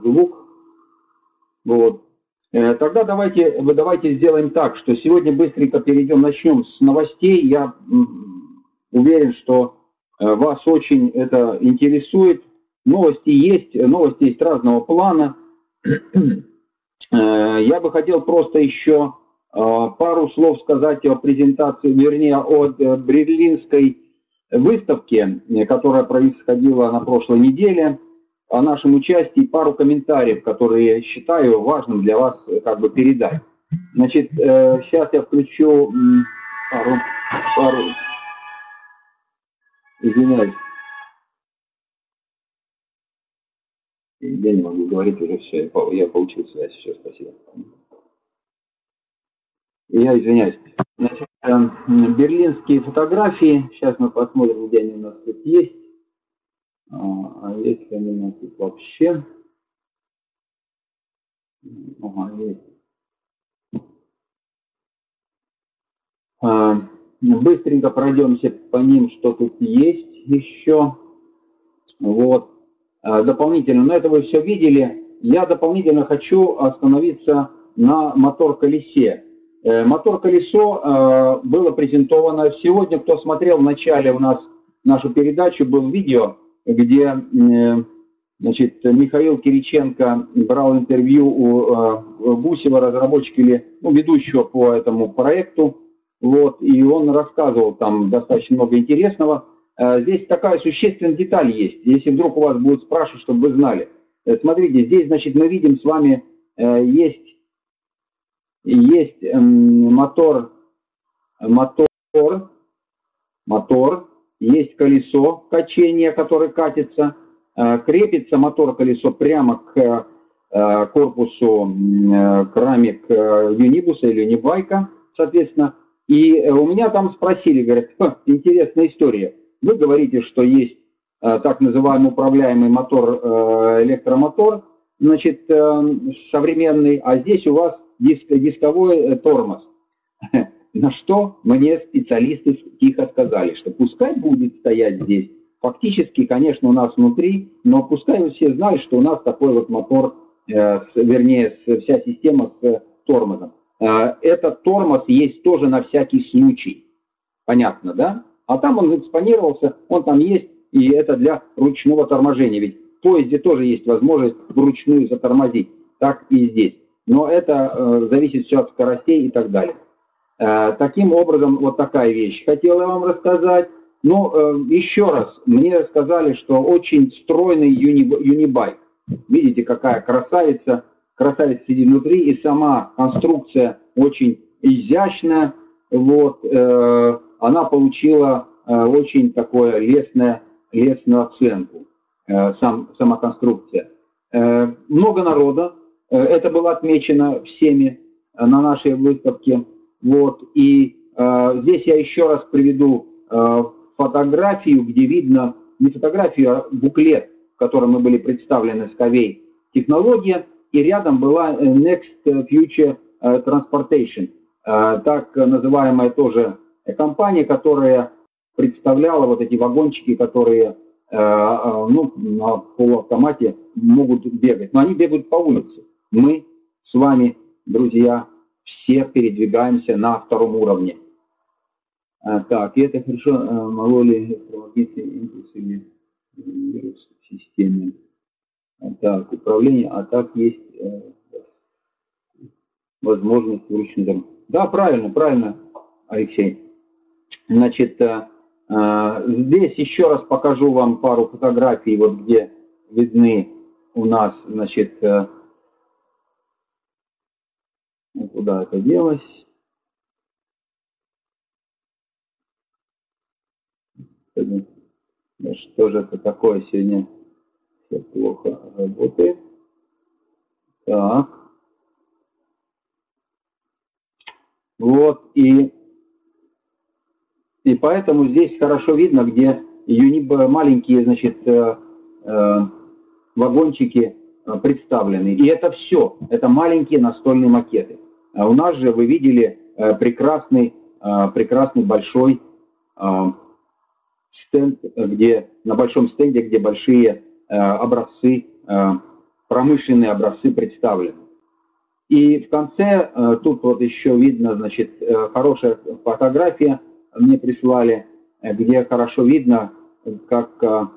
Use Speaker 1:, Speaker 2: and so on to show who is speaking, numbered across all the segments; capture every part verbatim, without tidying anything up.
Speaker 1: звук. Вот. Тогда давайте, давайте сделаем так, что сегодня быстренько перейдем, начнем с новостей. Я уверен, что вас очень это интересует. Новости есть, новости есть разного плана. Я бы хотел просто еще пару слов сказать о презентации, вернее, о берлинской выставке, которая происходила на прошлой неделе, о нашем участии, пару комментариев, которые я считаю важным для вас как бы передать. Значит, сейчас я включу пару, пару, извиняюсь, я не могу говорить уже все, я получил связь, все, спасибо. Я извиняюсь. Значит, берлинские фотографии, сейчас мы посмотрим, где они у нас тут есть. А есть они у нас тут вообще? Ага, есть. А, быстренько пройдемся по ним, что тут есть еще. Вот. А, дополнительно, но это вы все видели. Я дополнительно хочу остановиться на мотор-колесе. Э, мотор-колесо э, было презентовано сегодня. Кто смотрел в начале у нас нашу передачу, был видео, где э, значит, Михаил Кириченко брал интервью у э, Гусева, разработчика или ну, ведущего по этому проекту. Вот, и он рассказывал там достаточно много интересного. Э, здесь такая существенная деталь есть. Если вдруг у вас будут спрашивать, чтобы вы знали. Э, смотрите, здесь, значит, мы видим с вами, э, есть, есть э, мотор, мотор, мотор. Есть колесо качения, которое катится, крепится мотор-колесо прямо к корпусу, к раме к юнибуса или юнибайка, соответственно. И у меня там спросили, говорят, интересная история. Вы говорите, что есть так называемый управляемый мотор, электромотор, значит, современный, а здесь у вас диск, дисковой тормоз. На что мне специалисты тихо сказали, что пускай будет стоять здесь. Фактически, конечно, у нас внутри, но пускай все знают, что у нас такой вот мотор, э, с, вернее, с, вся система с тормозом. Э, этот тормоз есть тоже на всякий случай. Понятно, да? А там он экспонировался, он там есть, и это для ручного торможения. Ведь в поезде тоже есть возможность вручную затормозить. Так и здесь. Но это э, зависит все от скоростей и так далее. Таким образом, вот такая вещь хотел я вам рассказать. Ну, еще раз, мне сказали, что очень стройный юнибайк. Видите, какая красавица. Красавица сидит внутри, и сама конструкция очень изящная. Вот, она получила очень такое лестное, лестную оценку, сам, сама конструкция. Много народа. Это было отмечено всеми на нашей выставке. Вот, и э, здесь я еще раз приведу э, фотографию, где видно, не фотографию, а буклет, в котором мы были представлены Skyway технология, и рядом была Next Future Transportation, э, так называемая тоже компания, которая представляла вот эти вагончики, которые э, э, ну, на полуавтомате могут бегать, но они бегают по улице. Мы с вами, друзья, все передвигаемся на втором уровне. А, так, и это хорошо, а, могло ли электромагнитный импульс или вирус в системе? А, так, управление, а так есть э, возможность вручную. Да, правильно, правильно, Алексей. Значит, э, э, здесь еще раз покажу вам пару фотографий, вот где видны у нас, значит, э, куда это делось? Что же это такое сегодня? Все плохо работает. Так. Вот, и, и поэтому здесь хорошо видно, где юниб, маленькие, значит, э, э, вагончики представлены. И это все, это маленькие настольные макеты. А у нас же вы видели э, прекрасный, э, прекрасный большой э, стенд, где, на большом стенде, где большие э, образцы э, промышленные образцы представлены. И в конце, тут вот еще видно, значит, хорошая фотография мне прислали, где хорошо видно, как,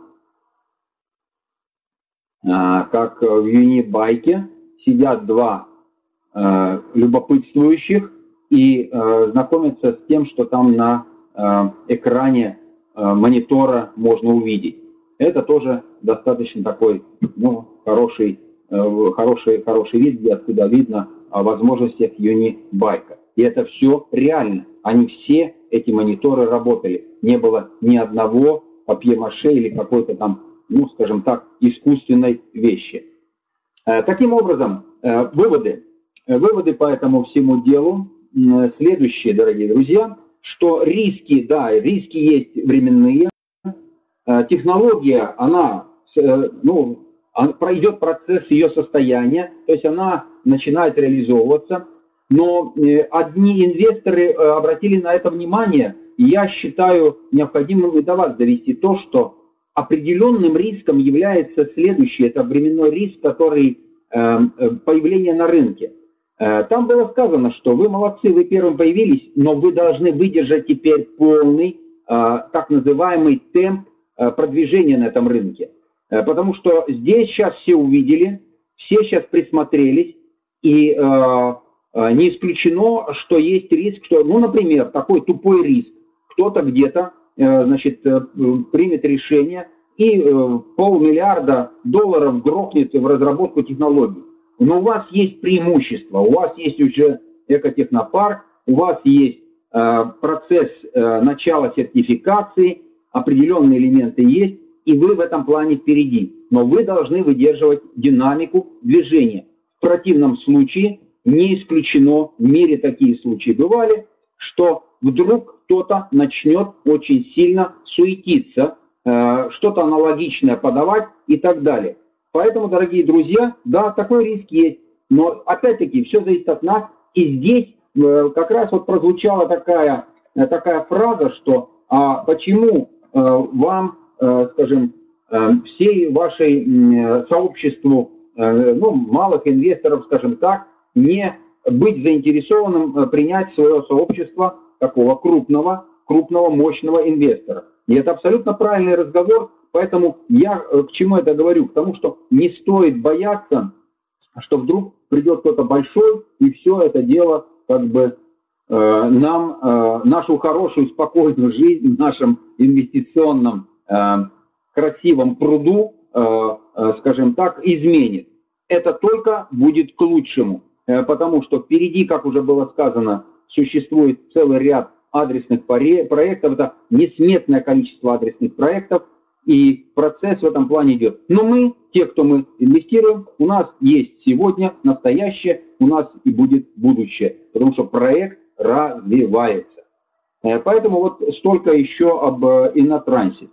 Speaker 1: как в Юнибайке сидят два любопытствующих и знакомятся с тем, что там на экране монитора можно увидеть. Это тоже достаточно такой, ну, хороший, хороший, хороший вид, где откуда видно о возможностях Юнибайка. И это все реально. Они все, эти мониторы, работали. Не было ни одного папье-маше или какой-то там, ну, скажем так, искусственной вещи. Таким образом, выводы. Выводы по этому всему делу следующие, дорогие друзья, что риски, да, риски есть временные. Технология, она, ну, пройдет процесс ее состояния, то есть она начинает реализовываться. Но одни инвесторы обратили на это внимание, и я считаю необходимым и до вас довести то, что определенным риском является следующий, это временной риск, который появление на рынке. Там было сказано, что вы молодцы, вы первым появились, но вы должны выдержать теперь полный, так называемый темп продвижения на этом рынке. Потому что здесь сейчас все увидели, все сейчас присмотрелись, и не исключено, что есть риск, что, ну, например, такой тупой риск. Кто-то где-то, значит, примет решение и полмиллиарда долларов грохнет в разработку технологий. Но у вас есть преимущество, у вас есть уже экотехнопарк, у вас есть процесс начала сертификации, определенные элементы есть, и вы в этом плане впереди. Но вы должны выдерживать динамику движения. В противном случае не исключено, в мире такие случаи бывали, что вдруг кто-то начнет очень сильно суетиться, что-то аналогичное подавать и так далее. Поэтому, дорогие друзья, да, такой риск есть, но опять-таки все зависит от нас. И здесь как раз вот прозвучала такая, такая фраза, что а почему вам, скажем, всей вашей сообществу, ну, малых инвесторов, скажем так, не быть заинтересованным принять в свое сообщество такого крупного, крупного, мощного инвестора. И это абсолютно правильный разговор, поэтому я к чему это говорю? К тому, что не стоит бояться, что вдруг придет кто-то большой, и все это дело как бы э, нам, э, нашу хорошую, спокойную жизнь в нашем инвестиционном э, красивом пруду, э, э, скажем так, изменит. Это только будет к лучшему. Потому что впереди, как уже было сказано, существует целый ряд адресных проектов, это несметное количество адресных проектов, и процесс в этом плане идет. Но мы, те, кто мы инвестируем, у нас есть сегодня настоящее, у нас и будет будущее, потому что проект развивается. Поэтому вот столько еще об Иннотрансе.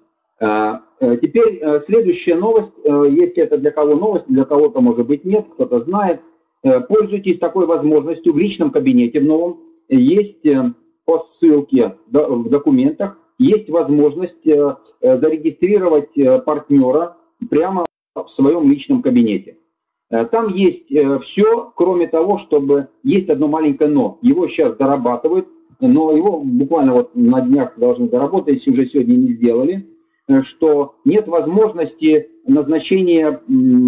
Speaker 1: Теперь следующая новость, если это для кого новость, для кого-то может быть нет, кто-то знает. Пользуйтесь такой возможностью в личном кабинете в новом. Есть по ссылке в документах, есть возможность зарегистрировать партнера прямо в своем личном кабинете. Там есть все, кроме того, чтобы есть одно маленькое но. Его сейчас дорабатывают, но его буквально вот на днях должны доработать, если уже сегодня не сделали, что нет возможности назначения,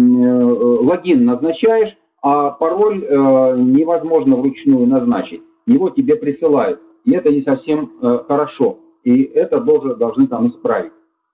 Speaker 1: логин назначаешь, а пароль э, невозможно вручную назначить. Его тебе присылают. И это не совсем э, хорошо. И это тоже должны там исправить.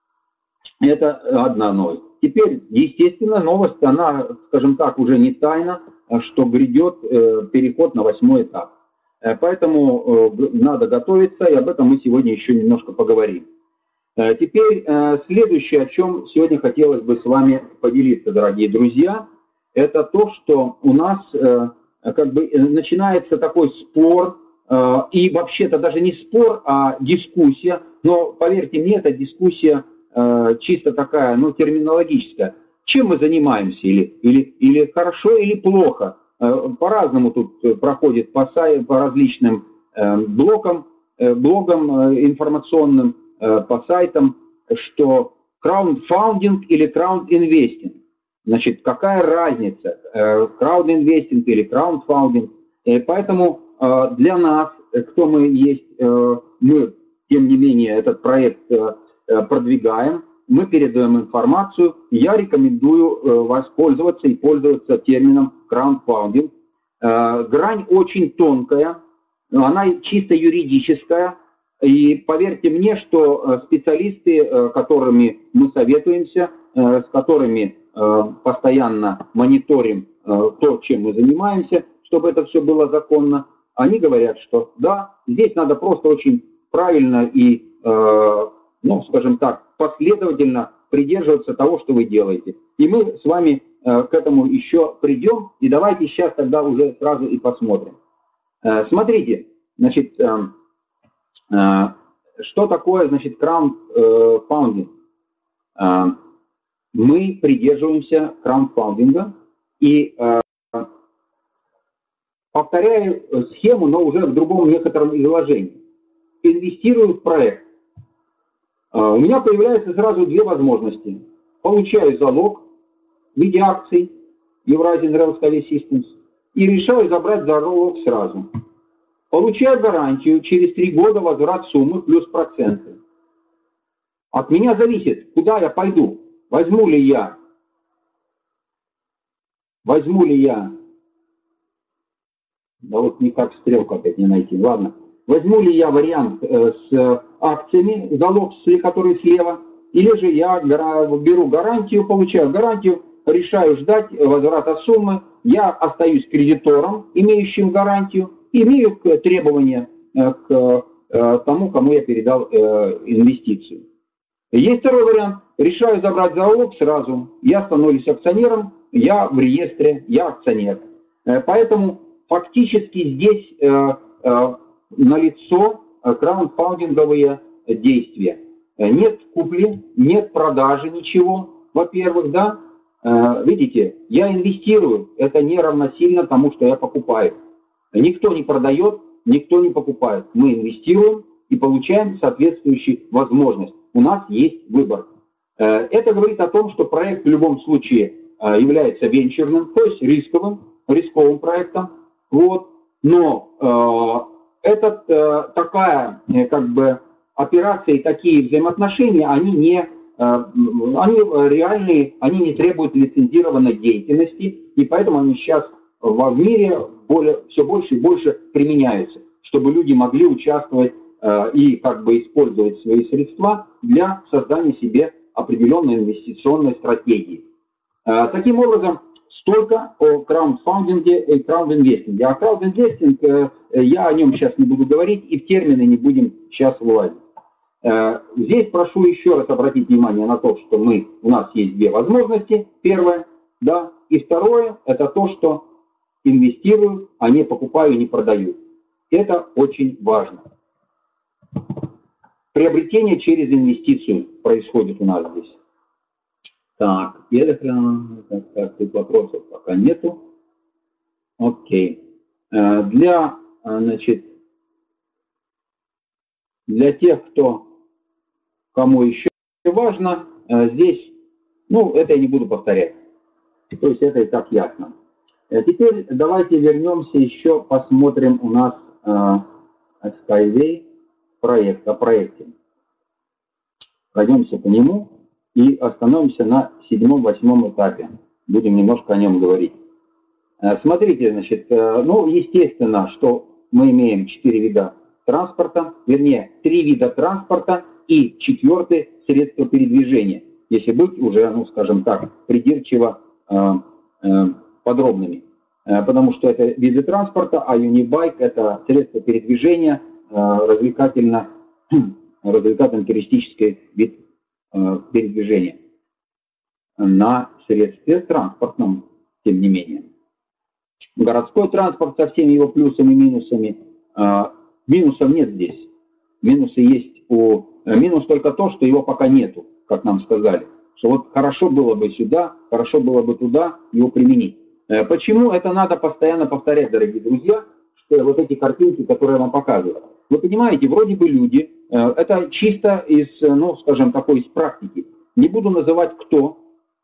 Speaker 1: Это одна новость. Теперь, естественно, новость, она, скажем так, уже не тайна, что грядет э, переход на восьмой этап. Э, поэтому э, надо готовиться, и об этом мы сегодня еще немножко поговорим. Э, теперь э, следующее, о чем сегодня хотелось бы с вами поделиться, дорогие друзья, это то, что у нас э, как бы начинается такой спор, э, и вообще-то даже не спор, а дискуссия, но поверьте мне, эта дискуссия э, чисто такая, ну, терминологическая. Чем мы занимаемся, или, или, или хорошо, или плохо. Э, по-разному тут проходит по, сай, по различным э, блокам, э, блогам э, информационным, э, по сайтам, что краундфаундинг или краунд-инвестинг. Значит, какая разница, краудинвестинг или краундфандинг. Поэтому для нас, кто мы есть, мы, тем не менее, этот проект продвигаем, мы передаем информацию. Я рекомендую воспользоваться и пользоваться термином краундфандинг. Грань очень тонкая, она чисто юридическая. И поверьте мне, что специалисты, которыми мы советуемся, с которыми постоянно мониторим то, чем мы занимаемся, чтобы это все было законно, они говорят, что да, здесь надо просто очень правильно и, ну, скажем так, последовательно придерживаться того, что вы делаете. И мы с вами к этому еще придем, и давайте сейчас тогда уже сразу и посмотрим. Смотрите, значит, что такое, значит, краундфандинг? Мы придерживаемся краундфандинга и повторяю схему, но уже в другом некотором изложении. Инвестирую в проект. У меня появляются сразу две возможности. Получаю залог в виде акций Eurasian Railsky Systems и решаю забрать залог сразу. Получаю гарантию через три года возврат суммы плюс проценты. От меня зависит, куда я пойду. Возьму ли я, возьму ли я, да вот никак стрелку опять не найти, ладно. Возьму ли я вариант э, с акциями, залог, который слева, или же я беру гарантию, получаю гарантию, решаю ждать возврата суммы, я остаюсь кредитором, имеющим гарантию, имею требования э, к э, тому, кому я передал э, инвестицию. Есть второй вариант. Решаю забрать залог сразу. Я становлюсь акционером, я в реестре, я акционер. Поэтому фактически здесь э, э, налицо краундфандинговые действия. Нет купли, нет продажи ничего, во-первых, да. Э, видите, я инвестирую, это не равносильно тому, что я покупаю. Никто не продает, никто не покупает. Мы инвестируем и получаем соответствующую возможность. У нас есть выбор. Это говорит о том, что проект в любом случае является венчурным, то есть рисковым, рисковым проектом. Вот. Но э, это э, такая как бы операция и такие взаимоотношения, они не э, они реальные, они не требуют лицензированной деятельности, и поэтому они сейчас в мире более, все больше и больше применяются, чтобы люди могли участвовать и как бы использовать свои средства для создания себе определенной инвестиционной стратегии. Таким образом, столько о краундфандинге и краундинвестинге. А краундинвестинг, я о нем сейчас не буду говорить и в термины не будем сейчас владеть. Здесь прошу еще раз обратить внимание на то, что мы, у нас есть две возможности. Первое, да, и второе, это то, что инвестирую, а не покупаю, не продаю. Это очень важно. Приобретение через инвестицию происходит у нас здесь. Так, так, так, тут вопросов пока нету. Окей. Для, значит, для тех, кто, кому еще важно, здесь, ну, это я не буду повторять. То есть это и так ясно. Теперь давайте вернемся еще, посмотрим у нас Skyway. Проект, о проекте. Пройдемся по нему и остановимся на седьмом-восьмом этапе. Будем немножко о нем говорить. Смотрите, значит, ну, естественно, что мы имеем четыре вида транспорта, вернее, три вида транспорта и четвертый средство передвижения, если быть уже, ну, скажем так, придирчиво э, э, подробными. Потому что это виды транспорта, а Unibike это средство передвижения, развлекательно, развлекательно-туристический вид э, передвижения на средстве транспортном, тем не менее. Городской транспорт со всеми его плюсами и минусами. Э, минусов нет здесь. Минусы есть у... Минус только то, что его пока нету, как нам сказали. Что вот хорошо было бы сюда, хорошо было бы туда его применить. Э, почему это надо постоянно повторять, дорогие друзья, что вот эти картинки, которые я вам показываю. Вы понимаете, вроде бы люди, это чисто из, ну, скажем, такой из практики. Не буду называть кто,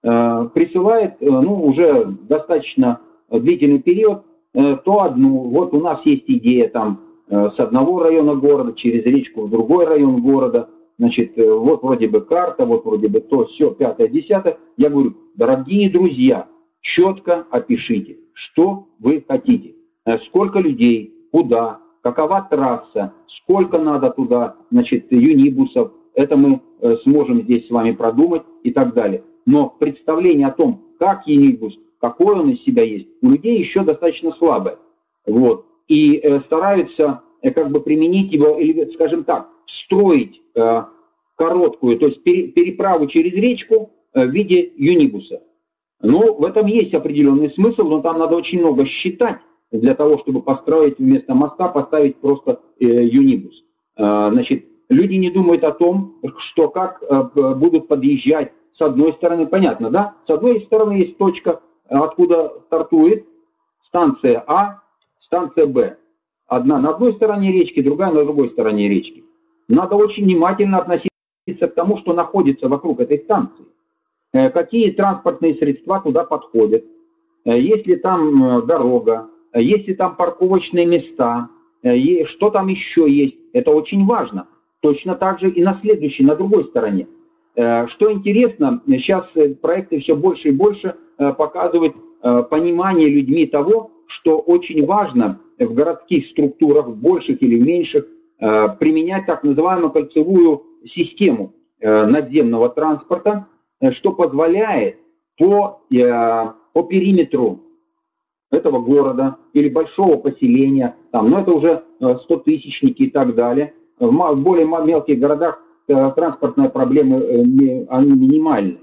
Speaker 1: присылает, ну, уже достаточно длительный период, то одну, вот у нас есть идея там с одного района города через речку в другой район города, значит, вот вроде бы карта, вот вроде бы то, все, пятое, десятое. Я говорю, дорогие друзья, четко опишите, что вы хотите, сколько людей, куда, какова трасса, сколько надо туда, значит, юнибусов, это мы сможем здесь с вами продумать и так далее. Но представление о том, как юнибус, какой он из себя есть, у людей еще достаточно слабое. Вот. И э, стараются э, как бы применить его, или, скажем так, строить э, короткую, то есть пере, переправу через речку э, в виде юнибуса. Ну, в этом есть определенный смысл, но там надо очень много считать для того, чтобы построить вместо моста, поставить просто э, юнибус. Э, значит, люди не думают о том, что как э, будут подъезжать с одной стороны, понятно, да? С одной стороны есть точка, откуда стартует станция А, станция Б. Одна на одной стороне речки, другая на другой стороне речки. Надо очень внимательно относиться к тому, что находится вокруг этой станции. Какие транспортные средства туда подходят. Есть ли там дорога, есть ли там парковочные места, что там еще есть. Это очень важно. Точно так же и на следующей, на другой стороне. Что интересно, сейчас проекты все больше и больше показывают понимание людьми того, что очень важно в городских структурах, в больших или меньших, применять так называемую кольцевую систему надземного транспорта, что позволяет по, по периметру этого города или большого поселения, там, ну это уже стотысячники и так далее, в более мелких городах транспортные проблемы, они минимальны.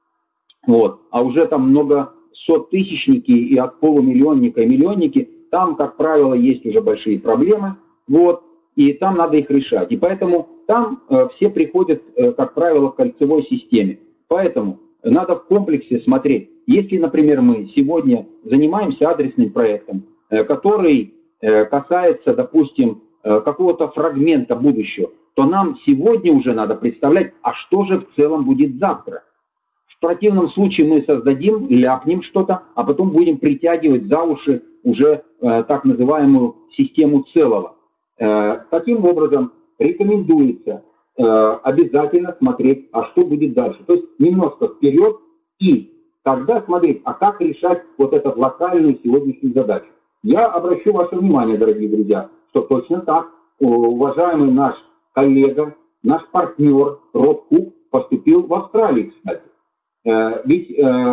Speaker 1: Вот. А уже там много сотысячники и от полумиллионника и миллионники, там, как правило, есть уже большие проблемы. Вот. И там надо их решать. И поэтому там э, все приходят, э, как правило, к кольцевой системе. Поэтому надо в комплексе смотреть. Если, например, мы сегодня занимаемся адресным проектом, э, который э, касается, допустим, э, какого-то фрагмента будущего, то нам сегодня уже надо представлять, а что же в целом будет завтра. В противном случае мы создадим, ляпнем что-то, а потом будем притягивать за уши уже э, так называемую систему целого. Э, таким образом, рекомендуется э, обязательно смотреть, а что будет дальше. То есть немножко вперед и тогда смотреть, а как решать вот эту локальную сегодняшнюю задачу. Я обращу ваше внимание, дорогие друзья, что точно так уважаемый наш коллега, наш партнер Род Кук поступил в Австралии, кстати. Ведь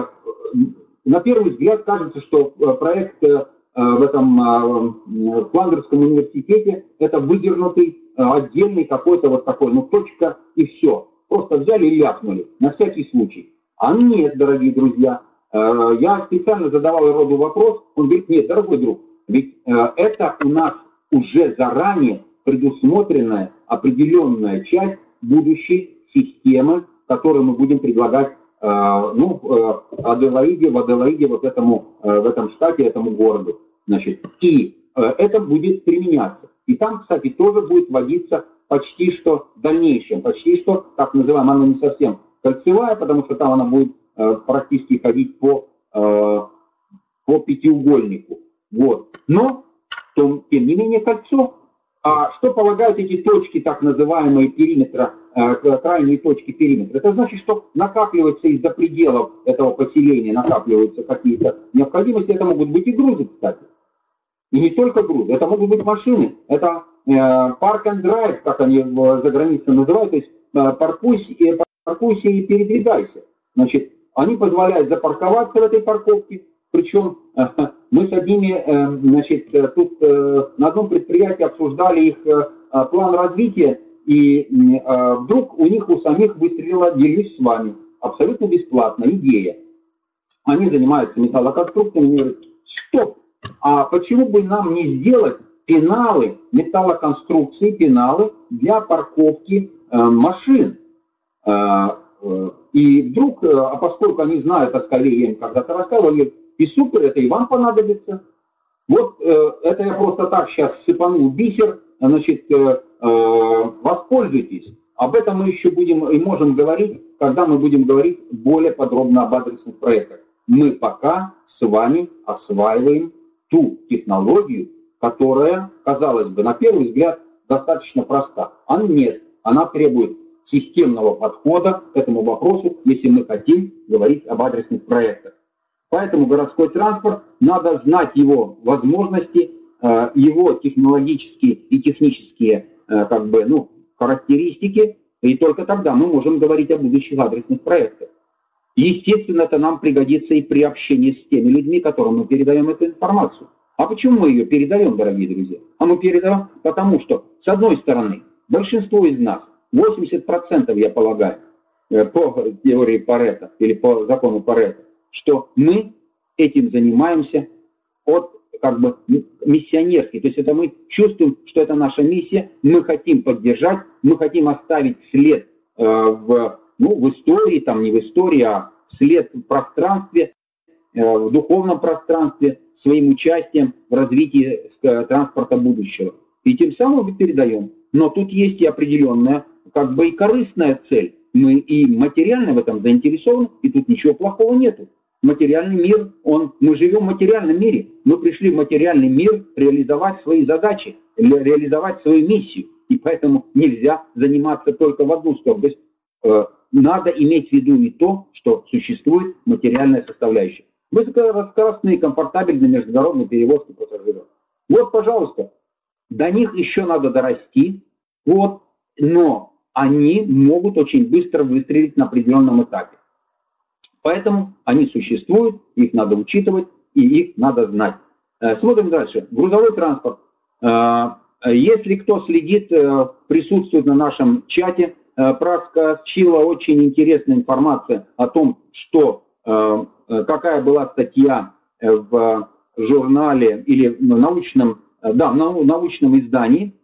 Speaker 1: на первый взгляд кажется, что проект в этом Фландерском университете это выдернутый отдельный какой-то вот такой, ну точка и все. Просто взяли и ляпнули, на всякий случай. А нет, дорогие друзья, я специально задавал Роду вопрос, он говорит, нет, дорогой друг, ведь это у нас уже заранее предусмотренная определенная часть будущей системы, которую мы будем предлагать ну, Аделаиде, в Аделаиде, вот этому, в этом штате, этому городу. Значит, и это будет применяться. И там, кстати, тоже будет вводиться почти что в дальнейшем, почти что, так называемая, она не совсем кольцевая, потому что там она будет практически ходить по, по пятиугольнику. Вот. Но, тем не менее, кольцо. А что полагают эти точки, так называемые периметра, э, крайние точки периметра? Это значит, что накапливается из-за пределов этого поселения, накапливаются какие-то необходимости. Это могут быть и грузы, кстати. И не только грузы. Это могут быть машины. Это э, park and drive, как они за границей называют. То есть э, паркуйся, э, паркуйся и передвигайся. Значит, они позволяют запарковаться в этой парковке. Причем э, мы с одними, э, значит, э, тут э, на одном предприятии обсуждали их э, план развития, и э, вдруг у них у самих выстрелила, делюсь с вами, абсолютно бесплатно, идея. Они занимаются металлоконструкциями, они говорят, стоп, а почему бы нам не сделать пеналы, металлоконструкции, пеналы для парковки э, машин? Э, э, и вдруг, э, а поскольку они знают о скале, я им когда-то рассказывал, они говорят, и супер, это и вам понадобится. Вот э, это я просто так сейчас сыпанул бисер, значит, э, э, воспользуйтесь. Об этом мы еще будем и можем говорить, когда мы будем говорить более подробно об адресных проектах. Мы пока с вами осваиваем ту технологию, которая, казалось бы, на первый взгляд достаточно проста. А нет, она требует системного подхода к этому вопросу, если мы хотим говорить об адресных проектах. Поэтому городской транспорт, надо знать его возможности, его технологические и технические как бы, ну, характеристики, и только тогда мы можем говорить о будущих адресных проектах. Естественно, это нам пригодится и при общении с теми людьми, которым мы передаем эту информацию. А почему мы ее передаем, дорогие друзья? А мы передаем потому, что, с одной стороны, большинство из нас, восемьдесят процентов, я полагаю, по теории Парето или по закону Парето, что мы этим занимаемся от как бы миссионерски. То есть это мы чувствуем, что это наша миссия, мы хотим поддержать, мы хотим оставить след э, в, ну, в истории, там не в истории, а след в пространстве, э, в духовном пространстве, своим участием в развитии э, транспорта будущего. И тем самым мы передаем. Но тут есть и определенная, как бы и корыстная цель. Мы и материально в этом заинтересованы, и тут ничего плохого нету. Материальный мир, он, мы живем в материальном мире. Мы пришли в материальный мир реализовать свои задачи, реализовать свою миссию. И поэтому нельзя заниматься только в одну сторону. То есть э, надо иметь в виду и то, что существует материальная составляющая. Высокоскоростные, комфортабельные международные перевозки пассажиров. Вот, пожалуйста, до них еще надо дорасти, вот, но они могут очень быстро выстрелить на определенном этапе. Поэтому они существуют, их надо учитывать и их надо знать. Смотрим дальше. Грузовой транспорт. Если кто следит, присутствует на нашем чате, проскочила очень интересная информация о том, что какая была статья в журнале или в научном, да, в научном издании,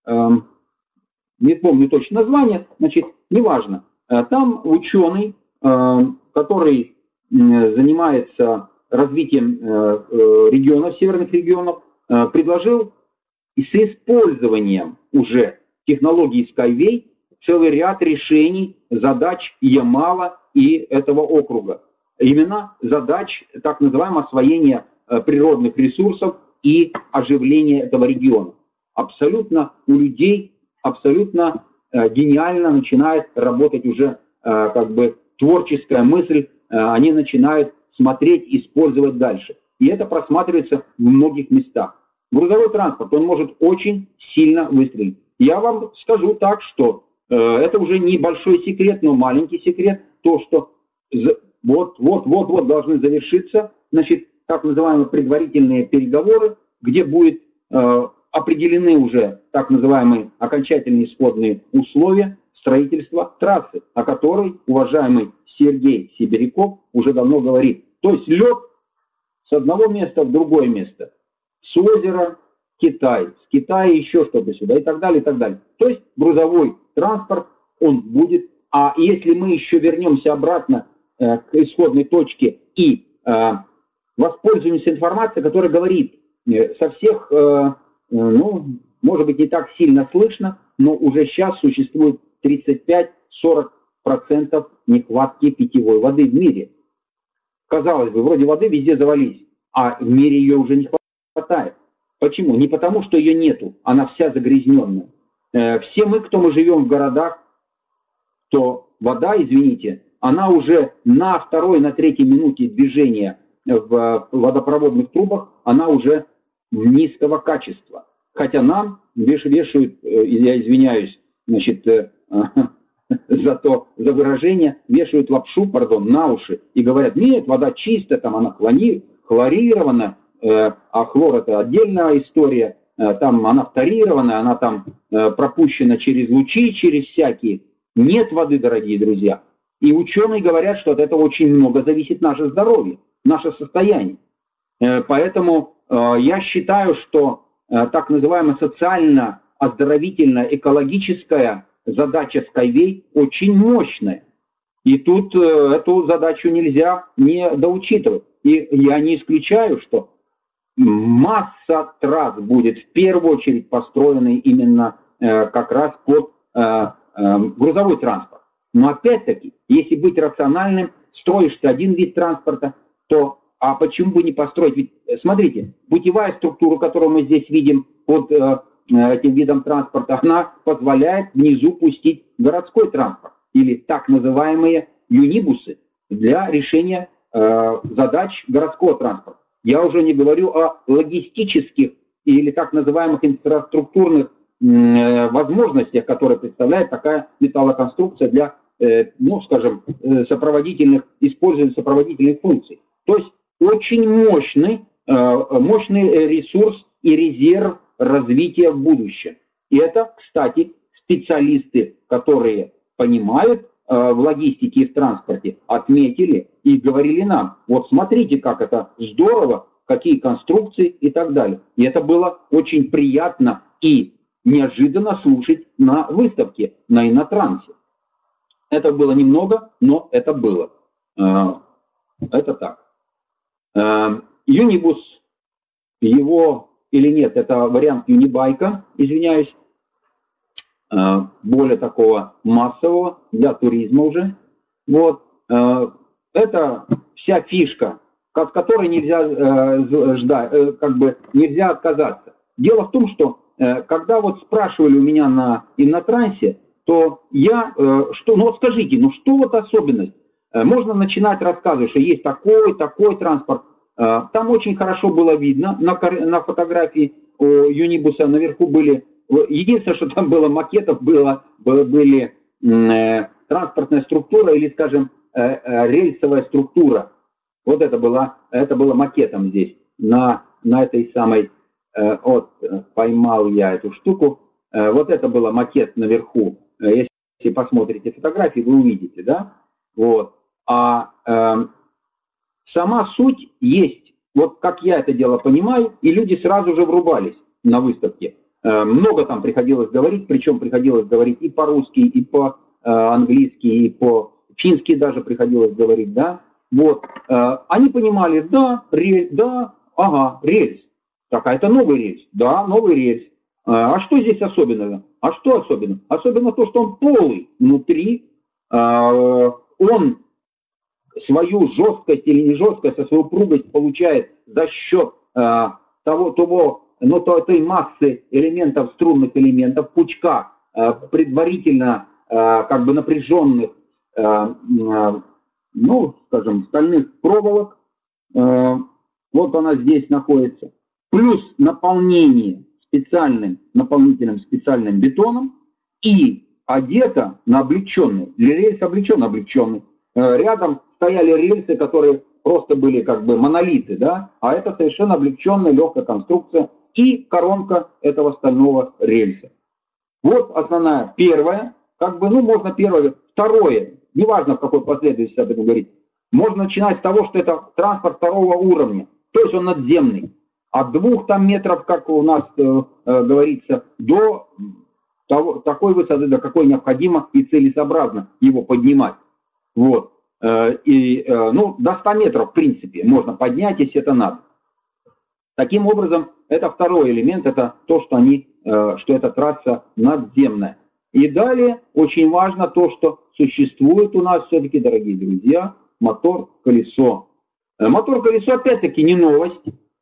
Speaker 1: не помню точно название, значит, неважно. Там ученый, который занимается развитием регионов, северных регионов, предложил с использованием уже технологии Skyway целый ряд решений задач Ямала и этого округа. Именно задач так называемого освоения природных ресурсов и оживления этого региона. Абсолютно у людей абсолютно гениально начинает работать уже как бы творческая мысль, они начинают смотреть, использовать дальше. И это просматривается в многих местах. Грузовой транспорт, он может очень сильно выстрелить. Я вам скажу так, что э, это уже не большой секрет, но маленький секрет, то, что вот-вот-вот-вот должны завершиться, значит, так называемые предварительные переговоры, где будет э, определены уже так называемые окончательные исходные условия строительства трассы, о которой уважаемый Сергей Сибиряков уже давно говорит. То есть лед с одного места в другое место, с озера Китай, с Китая еще что-то сюда и так далее, и так далее. То есть грузовой транспорт, он будет, а если мы еще вернемся обратно э, к исходной точке и э, воспользуемся информацией, которая говорит э, со всех, э, э, ну, может быть, не так сильно слышно, но уже сейчас существует тридцать пять — сорок процентов нехватки питьевой воды в мире. Казалось бы, вроде воды везде завались, а в мире ее уже не хватает. Почему? Не потому, что ее нету, она вся загрязненная. Все мы, кто мы живем в городах, то вода, извините, она уже на второй, на третьей минуте движения в водопроводных трубах, она уже низкого качества. Хотя нам вешают, я извиняюсь, значит, за то, за выражение, вешают лапшу, пардон, на уши и говорят, нет, вода чистая, там она хлорирована, э, а хлор это отдельная история, э, там она фторирована, она там э, пропущена через лучи, через всякие. Нет воды, дорогие друзья. И ученые говорят, что от этого очень много зависит наше здоровье, наше состояние. Э, поэтому э, я считаю, что э, так называемая социально-оздоровительная, экологическая задача Skyway очень мощная. И тут э, эту задачу нельзя не доучитывать. И я не исключаю, что масса трасс будет в первую очередь построены именно э, как раз под э, э, грузовой транспорт. Но опять-таки, если быть рациональным, строишь ты один вид транспорта, то а почему бы не построить? Ведь, смотрите, путевая структура, которую мы здесь видим под э, этим видом транспорта, она позволяет внизу пустить городской транспорт или так называемые юнибусы для решения э, задач городского транспорта. Я уже не говорю о логистических или так называемых инфраструктурных э, возможностях, которые представляет такая металлоконструкция для, э, ну, скажем, э, сопроводительных, использования сопроводительных функций. То есть очень мощный, э, мощный ресурс и резерв развития в будущем. И это, кстати, специалисты, которые понимают э, в логистике и в транспорте, отметили и говорили нам, вот смотрите, как это здорово, какие конструкции и так далее. И это было очень приятно и неожиданно слушать на выставке, на Иннотрансе. Это было немного, но это было. Э, это так. Э, Юнибус, его или нет, это вариант юнибайка, извиняюсь, более такого массового, для туризма уже. Вот. Это вся фишка, от которой нельзя ждать, как бы нельзя отказаться. Дело в том, что когда вот спрашивали у меня на Иннотрансе, то я, что, ну вот скажите, ну что вот особенность? Можно начинать рассказывать, что есть такой, такой транспорт. Там очень хорошо было видно на, на фотографии у юнибуса, наверху были, единственное, что там было макетов, было, были э, транспортная структура или, скажем, э, э, рельсовая структура. Вот это было, это было макетом здесь, на, на этой самой, э, вот, поймал я эту штуку, э, вот это было макет наверху. Если посмотрите фотографии, вы увидите, да? Вот. А э, сама суть есть, вот как я это дело понимаю, и люди сразу же врубались на выставке. Много там приходилось говорить, причем приходилось говорить и по-русски, и по-английски, и по-фински даже приходилось говорить, да. Вот. Они понимали, да, рельс, да, ага, рельс. Так, а это новый рельс? Да, новый рельс. А что здесь особенного? А что особенно? Особенно то, что он полый внутри, он свою жесткость или не жесткость, а свою упругость получает за счет э, того, того, ну, то, той массы элементов, струнных элементов, пучка, э, предварительно э, как бы напряженных, э, э, ну, скажем, стальных проволок. Э, вот она здесь находится. Плюс наполнение специальным, наполнительным специальным бетоном и одета на облегченный, рельс облегчен, облегченный. Э, рядом стояли рельсы, которые просто были как бы монолиты, да, а это совершенно облегченная легкая конструкция и коронка этого стального рельса. Вот основная первая, как бы, ну, можно первое, второе, неважно в какой последовательности об этом говорить, можно начинать с того, что это транспорт второго уровня, то есть он надземный, от двух там метров, как у нас э, э, говорится, до того, такой высоты, до какой необходимо и целесообразно его поднимать. Вот. И, ну, до ста метров, в принципе, можно поднять, если это надо. Таким образом, это второй элемент, это то, что, они, что эта трасса надземная. И далее очень важно то, что существует у нас все-таки, дорогие друзья, мотор-колесо. Мотор-колесо, опять-таки, не новость.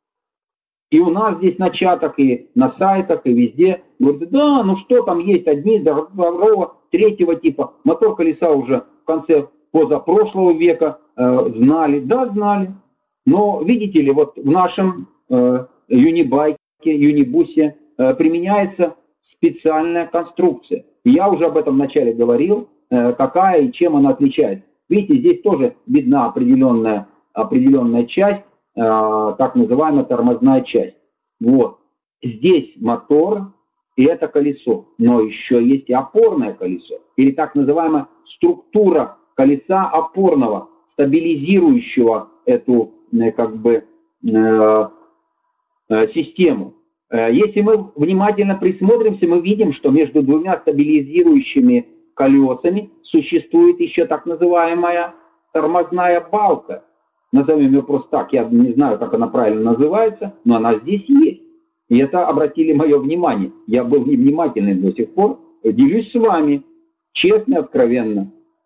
Speaker 1: И у нас здесь на чатах, и на сайтах, и везде говорят, да, ну что там есть, одни, второго, третьего типа. Мотор-колеса уже в конце позапрошлого века э, знали, да, знали. Но, видите ли, вот в нашем э, юнибайке, юнибусе э, применяется специальная конструкция. Я уже об этом вначале говорил, э, какая и чем она отличается. Видите, здесь тоже видна определенная, определенная часть, э, так называемая тормозная часть. Вот. Здесь мотор и это колесо, но еще есть и опорное колесо, или так называемая структура колеса опорного, стабилизирующего эту как бы э, э, систему. Если мы внимательно присмотримся, мы видим, что между двумя стабилизирующими колесами существует еще так называемая тормозная балка. Назовем ее просто так, я не знаю, как она правильно называется, но она здесь есть. И это обратили мое внимание. Я был невнимательный до сих пор, делюсь с вами, честно и откровенно.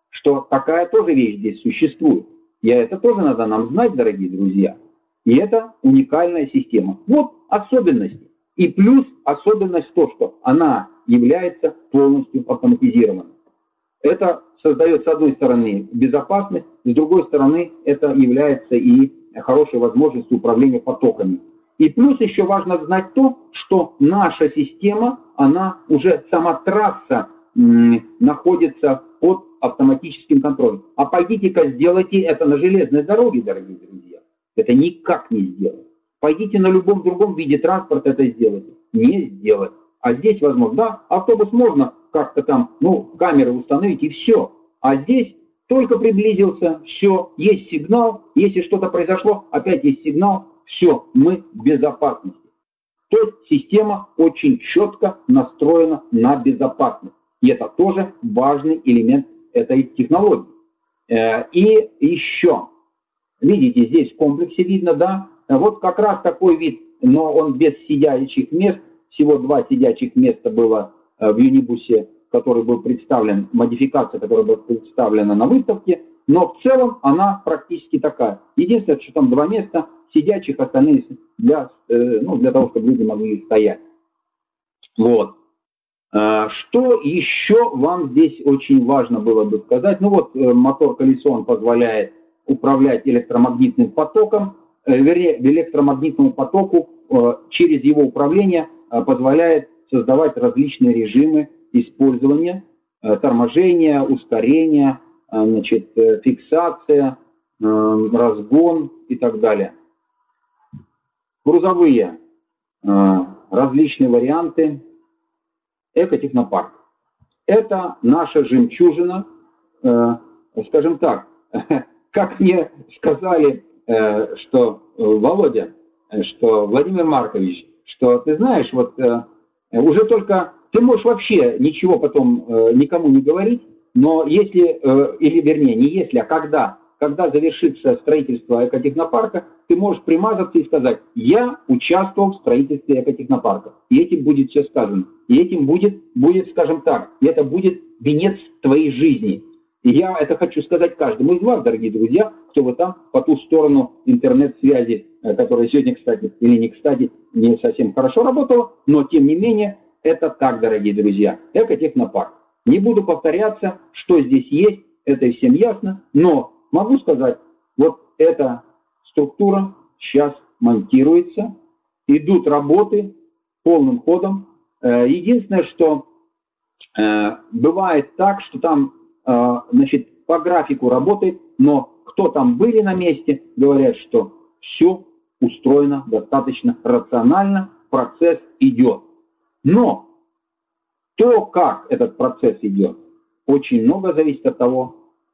Speaker 1: что такая тоже вещь здесь существует. И это тоже надо нам знать, дорогие друзья. И это уникальная система. Вот особенности. И плюс особенность то, что она является полностью автоматизированной. Это создает, с одной стороны, безопасность, с другой стороны, это является и хорошей возможностью управления потоками. И плюс еще важно знать то, что наша система, она уже, сама трасса м, находится под автоматическим контролем. А пойдите-ка сделайте это на железной дороге, дорогие друзья. Это никак не сделать. Пойдите на любом другом виде транспорта это сделайте. Не сделать. А здесь возможно, да, автобус можно как-то там, ну, камеры установить и все. А здесь только приблизился, все, есть сигнал, если что-то произошло, опять есть сигнал, все, мы в безопасности. То есть система очень четко настроена на безопасность. И это тоже важный элемент этой технологии. И еще, видите, здесь в комплексе видно, да, вот как раз такой вид, но он без сидячих мест. Всего два сидячих места было в Юнибусе, который был представлен, модификация, которая была представлена на выставке, но в целом она практически такая. Единственное, что там два места сидячих, остальные для, ну, для того, чтобы люди могли стоять. Вот. Что еще вам здесь очень важно было бы сказать? Ну вот мотор-колесо, он позволяет управлять электромагнитным потоком, вернее, электромагнитному потоку через его управление позволяет создавать различные режимы использования, торможения, ускорения, значит, фиксация, разгон и так далее. Грузовые различные варианты. Экотехнопарк. Это наша жемчужина, скажем так, как мне сказали, что Володя, что Владимир Маркович, что ты знаешь, вот уже только ты можешь вообще ничего потом никому не говорить, но если, или вернее, не если, а когда, когда завершится строительство экотехнопарка, ты можешь примазаться и сказать: я участвовал в строительстве экотехнопарка. И этим будет все сказано. И этим будет, будет, скажем так, это будет венец твоей жизни. И я это хочу сказать каждому из вас, дорогие друзья, кто вы там по ту сторону интернет-связи, которая сегодня, кстати, или не кстати, не совсем хорошо работала, но тем не менее, это так, дорогие друзья. Экотехнопарк. Не буду повторяться, что здесь есть, это всем ясно, но могу сказать, вот эта структура сейчас монтируется, идут работы полным ходом. Единственное, что бывает так, что там, значит, по графику работает, но кто там были на месте, говорят, что все устроено достаточно рационально, процесс идет. Но то, как этот процесс идет, очень много зависит от того,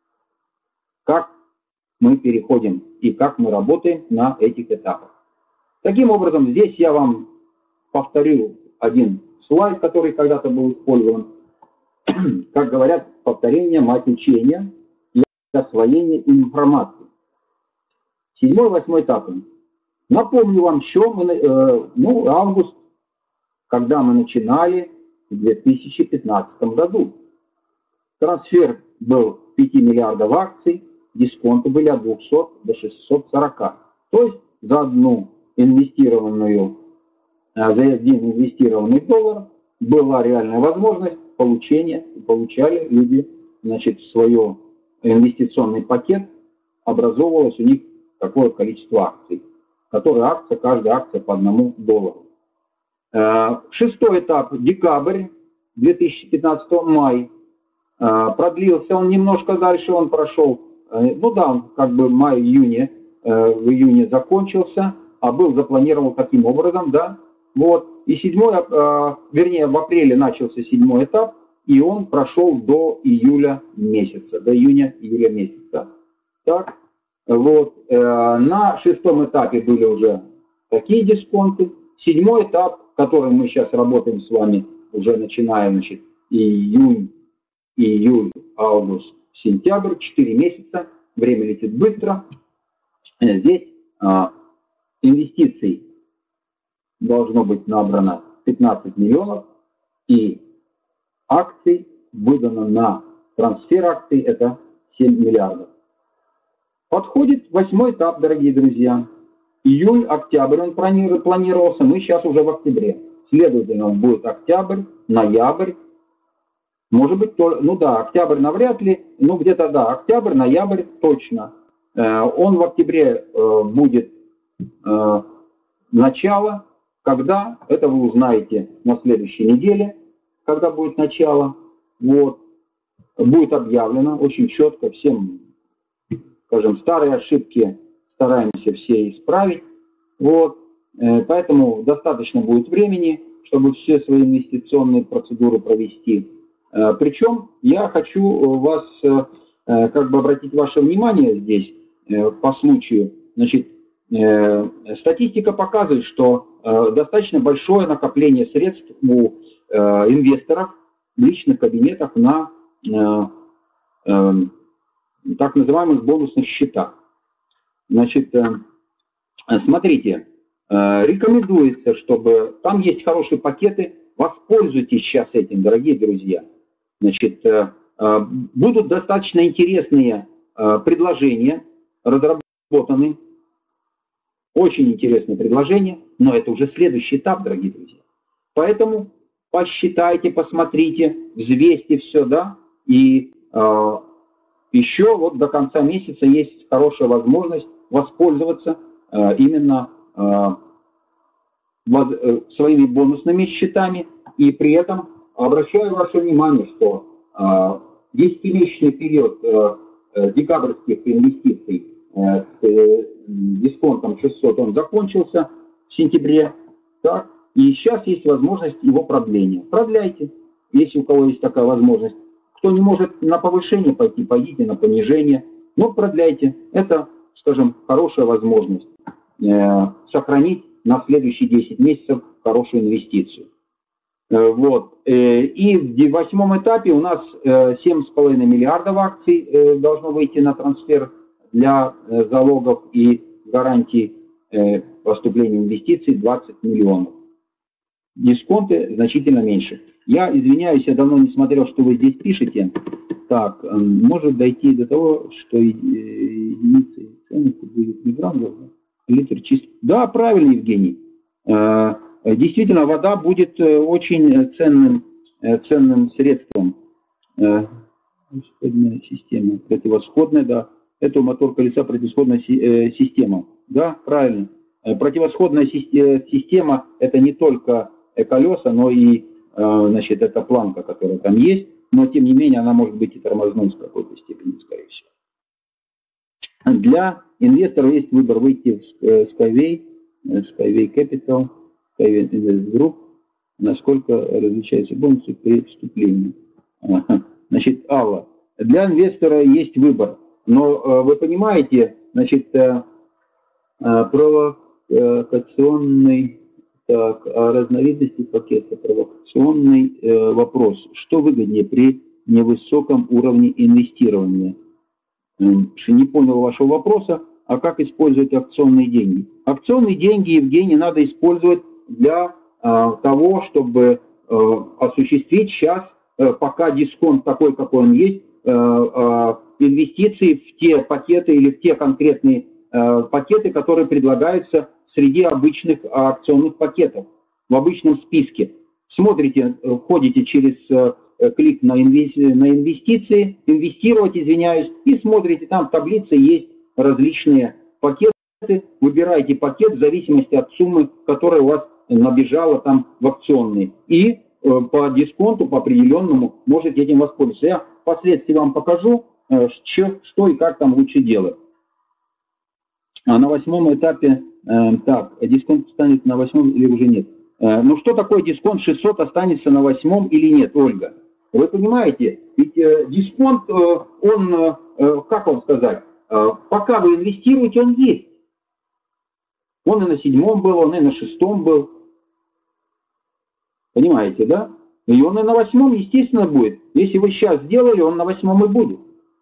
Speaker 1: как мы переходим и как мы работаем на этих этапах. Таким образом, здесь я вам повторю один слайд, который когда-то был использован. Как говорят, повторение мать учения и освоение информации. Седьмой, восьмой этапы. Напомню вам, что мы, э, ну, август, когда мы начинали в две тысячи пятнадцатом году. Трансфер был пяти миллиардов акций, дисконты были от двухсот до шестисот сорока. То есть за одну инвестированную, за один инвестированный доллар была реальная возможность получения, получали люди, значит, в свой инвестиционный пакет, образовывалось у них такое количество акций, которые акция, каждая акция по одному доллару. Шестой этап, декабрь две тысячи пятнадцатого, май, продлился он немножко дальше, он прошел, ну да, он как бы май-июне, в июне закончился, а был запланирован таким образом, да, вот. И седьмой, вернее, в апреле начался седьмой этап, и он прошел до июля месяца, до июня-июля месяца. Так, вот, на шестом этапе были уже такие дисконты. Седьмой этап, который мы сейчас работаем с вами, уже начиная, значит, июнь, июль, август, сентябрь, четыре месяца, время летит быстро. Здесь а, инвестиций должно быть набрано пятнадцать миллионов, и акций выдано на трансфер акций это семь миллиардов. Подходит восьмой этап, дорогие друзья. Июль, октябрь он планировался, мы сейчас уже в октябре. Следовательно, он будет октябрь, ноябрь. Может быть, то, ну да, октябрь навряд ли, ну где-то да, октябрь, ноябрь точно. Он в октябре будет начало. Когда? Это вы узнаете на следующей неделе, когда будет начало. Вот. Будет объявлено очень четко всем, скажем, старые ошибки стараемся все исправить. Вот. Поэтому достаточно будет времени, чтобы все свои инвестиционные процедуры провести. Причем я хочу вас, как бы обратить ваше внимание здесь по случаю. Значит, статистика показывает, что достаточно большое накопление средств у инвесторов в личных кабинетах на так называемых бонусных счетах. Значит, смотрите, рекомендуется, чтобы там есть хорошие пакеты, воспользуйтесь сейчас этим, дорогие друзья. Значит, будут достаточно интересные предложения разработаны, очень интересные предложения, но это уже следующий этап, дорогие друзья. Поэтому посчитайте, посмотрите, взвесьте все, да, и э, еще вот до конца месяца есть хорошая возможность воспользоваться э, именно э, воз, э, своими бонусными счетами, и при этом обращаю ваше внимание, что э, десятимесячный период э, э, декабрьских инвестиций э, с э, дисконтом шестьсот, он закончился в сентябре, так, и сейчас есть возможность его продления. Продляйте, если у кого есть такая возможность. Кто не может на повышение пойти, пойдите на понижение, но продляйте. Это, скажем, хорошая возможность э, сохранить на следующие десять месяцев хорошую инвестицию. Э, вот. Э, и в восьмом этапе у нас э, семь с половиной миллиардов акций э, должно выйти на трансфер для э, залогов и гарантий э, поступления инвестиций двадцать миллионов. Дисконты значительно меньше. Я извиняюсь, я давно не смотрел, что вы здесь пишете. Так, может дойти до того, что единицей ценности будет не грамм, а литр чист. Да, правильно, Евгений. Действительно, вода будет очень ценным, ценным средством. Превосходная система, противосходная, да. Это мотор колеса, противосходная система. Да, правильно. Противосходная система – это не только колеса, но и, значит, эта планка, которая там есть, но тем не менее она может быть и тормозной в какой-то степени, скорее всего. Для инвесторов есть выбор выйти в Skyway, Skyway Capital, Skyway Invest Group, насколько различаются бонусы при вступлении. Значит, Алла, для инвестора есть выбор, но вы понимаете, значит, провокационный, так, о разновидности пакета, провокационный э, вопрос. Что выгоднее при невысоком уровне инвестирования? Не понял вашего вопроса, а как использовать акционные деньги? Акционные деньги, Евгений, надо использовать для э, того, чтобы э, осуществить сейчас, э, пока дисконт такой, какой он есть, э, э, инвестиции в те пакеты или в те конкретные э, пакеты, которые предлагаются среди обычных акционных пакетов, в обычном списке. Смотрите, входите через клик на инвестиции, инвестировать, извиняюсь, и смотрите, там в таблице есть различные пакеты, выбираете пакет в зависимости от суммы, которая у вас набежала там в акционные. И по дисконту, по определенному, можете этим воспользоваться. Я впоследствии вам покажу, что и как там лучше делать. А на восьмом этапе, э, так, дисконт останется на восьмом или уже нет? Э, ну что такое дисконт шестьсот останется на восьмом или нет, Ольга? Вы понимаете, ведь э, дисконт, э, он, э, как вам сказать, э, пока вы инвестируете, он есть. Он и на седьмом был, он и на шестом был. Понимаете, да? И он и на восьмом, естественно, будет. Если вы сейчас сделали, он на восьмом и будет.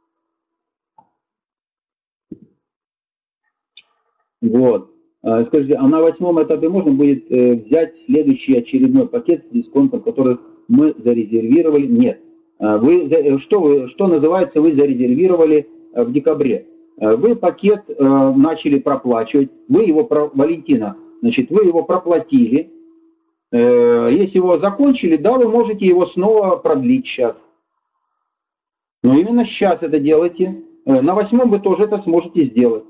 Speaker 1: Вот. Скажите, а на восьмом этапе можно будет взять следующий очередной пакет с дисконтом, который мы зарезервировали? Нет. Вы, что, вы, что называется, вы зарезервировали в декабре. Вы пакет начали проплачивать, вы его, Валентина, значит, вы его проплатили. Если его закончили, да, вы можете его снова продлить сейчас. Но именно сейчас это делайте. На восьмом вы тоже это сможете сделать.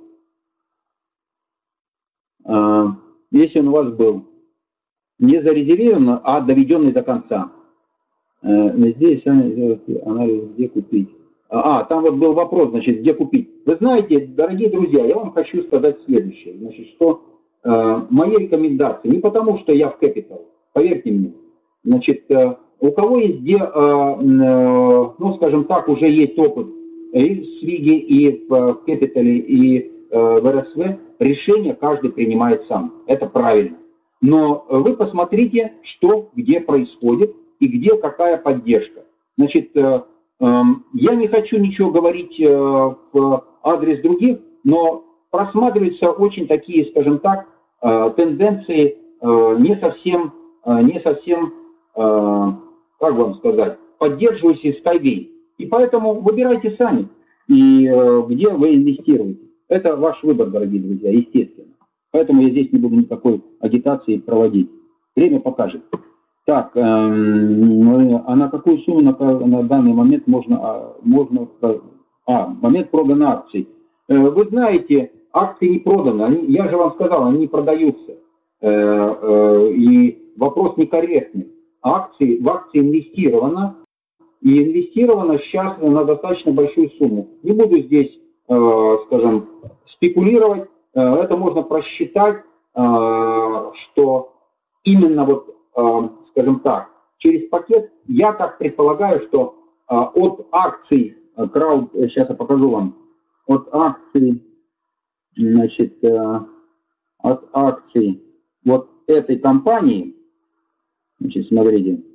Speaker 1: Если он у вас был не зарезервирован, а доведенный до конца. Здесь анализ, где купить. А, там вот был вопрос, значит, где купить. Вы знаете, дорогие друзья, я вам хочу сказать следующее. Значит, что э, мои рекомендации, не потому что я в Capital, поверьте мне. Значит, э, у кого есть, где, э, э, ну, скажем так, уже есть опыт и в Свиге, и в Capital, и э, в эр эс ви, решение каждый принимает сам. Это правильно. Но вы посмотрите, что где происходит и где какая поддержка. Значит, э, я не хочу ничего говорить в адрес других, но просматриваются очень такие, скажем так, тенденции не совсем, не совсем, как вам сказать, поддерживающие Skyway. И поэтому выбирайте сами, и где вы инвестируете. Это ваш выбор, дорогие друзья, естественно. Поэтому я здесь не буду никакой агитации проводить. Время покажет. Так, э, а на какую сумму на, на данный момент можно, можно, а, момент продана акций? Э, вы знаете, акции не проданы, они, я же вам сказал, они не продаются. Э, э, и вопрос некорректный. Акции, в акции инвестировано, и инвестировано сейчас на достаточно большую сумму. Не буду здесь, э, скажем, спекулировать, э, это можно просчитать, э, что именно вот, скажем так, через пакет, я так предполагаю, что от акций, крауд, сейчас я покажу вам, от акций, значит, от акций вот этой компании, значит, смотрите,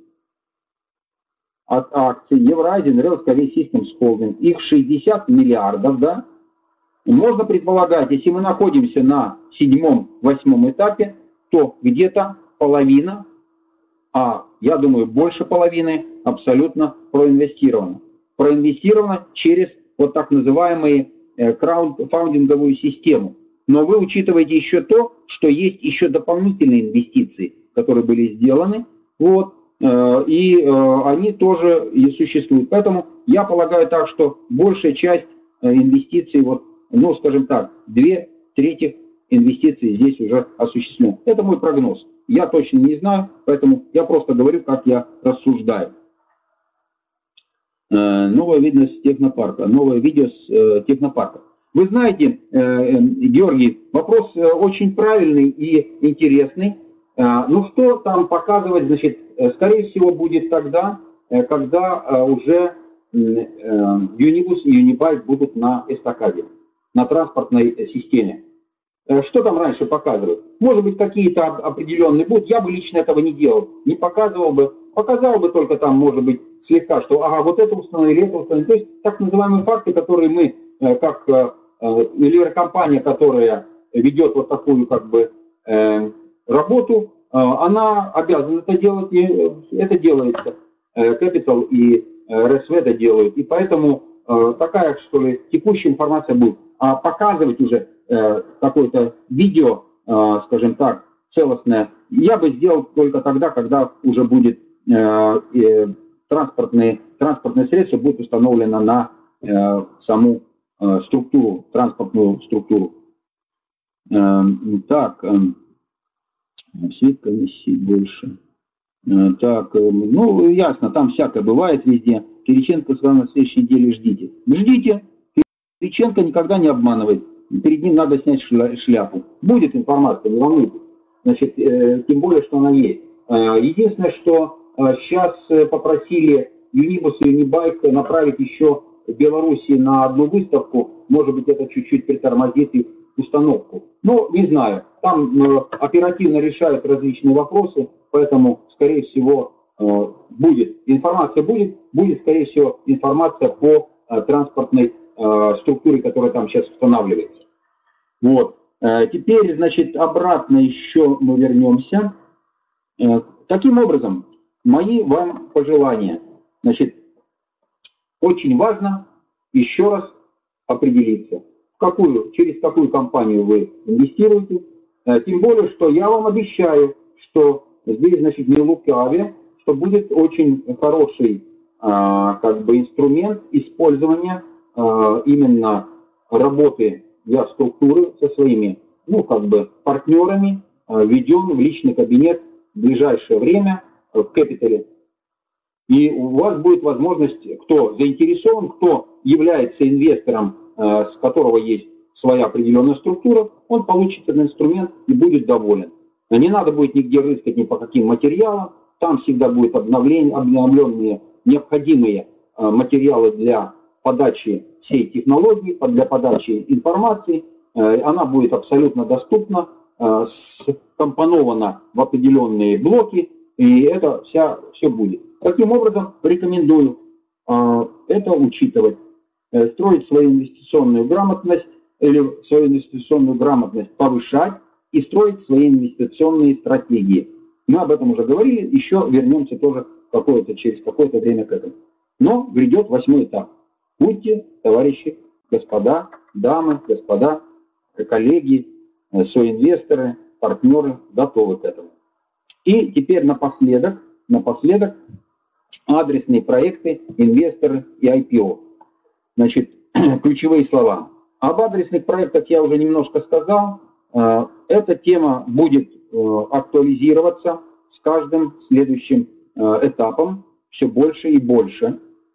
Speaker 1: от акций Евразиан Railway Systems Holding, их шестьдесят миллиардов, да, можно предполагать, если мы находимся на седьмом-восьмом этапе, то где-то половина, а я думаю, больше половины абсолютно проинвестировано. Проинвестировано через вот так называемую краундфандинговую систему. Но вы учитываете еще то, что есть еще дополнительные инвестиции, которые были сделаны, вот, и они тоже и существуют. Поэтому я полагаю так, что большая часть инвестиций, вот, ну, скажем так, две трети инвестиций здесь уже осуществлены. Это мой прогноз. Я точно не знаю, поэтому я просто говорю, как я рассуждаю. Новая видимость технопарка. Новое видео с технопарка. Вы знаете, Георгий, вопрос очень правильный и интересный. Ну что там показывать, значит, скорее всего будет тогда, когда уже Юнибус и Юнибайк будут на эстакаде, на транспортной системе. Что там раньше показывают? Может быть, какие-то определенные будут. Я бы лично этого не делал. Не показывал бы. Показал бы только там, может быть, слегка, что ага, вот это установили, это установили. То есть так называемые факты, которые мы, как или компания, которая ведет вот такую как бы работу, она обязана это делать, и это делается. Capital и эр эс ви это делают. И поэтому такая, что ли, текущая информация будет. А показывать уже какое-то видео, скажем так, целостное, я бы сделал только тогда, когда уже будет транспортные, транспортное средство будет установлено на саму структуру, транспортную структуру. Так, свет комиссии больше. Так, ну, ясно, там всякое бывает везде. Кириченко сказал, на следующей неделе ждите. Ждите. Кириченко никогда не обманывает. Перед ним надо снять шляпу. Будет информация, не волнуйтесь. Значит, э, тем более, что она есть. Э, единственное, что э, сейчас попросили Юнибус и Юнибайк направить еще в Беларуси на одну выставку. Может быть, это чуть-чуть притормозит их установку. Но не знаю. Там э, оперативно решают различные вопросы, поэтому, скорее всего, э, будет. Информация будет. Будет, скорее всего, информация по э, транспортной структуры, которая там сейчас устанавливается. Вот. Теперь, значит, обратно еще мы вернемся. Таким образом, мои вам пожелания. Значит, очень важно еще раз определиться, в какую, через какую компанию вы инвестируете. Тем более, что я вам обещаю, что здесь, значит, не лукавя, что будет очень хороший как бы инструмент использования именно работы для структуры со своими, ну, как бы партнерами, введен в личный кабинет в ближайшее время в Капитале. И у вас будет возможность, кто заинтересован, кто является инвестором, с которого есть своя определенная структура, он получит этот инструмент и будет доволен. Не надо будет нигде рыскать ни по каким материалам, там всегда будут обновленные необходимые материалы для подачи всей технологии, для подачи информации. Она будет абсолютно доступна, скомпонована в определенные блоки, и это вся, все будет. Таким образом, рекомендую это учитывать, строить свою инвестиционную грамотность, или свою инвестиционную грамотность повышать и строить свои инвестиционные стратегии. Мы об этом уже говорили, еще вернемся тоже какое-то, через какое-то время к этому. Но грядет восьмой этап. Будьте, товарищи, господа, дамы, господа, коллеги, соинвесторы, партнеры, готовы к этому. И теперь напоследок, напоследок адресные проекты, инвесторы и ай пи о. Значит, ключевые слова. Об адресных проектах я уже немножко сказал. Эта тема будет актуализироваться с каждым следующим этапом все больше и больше.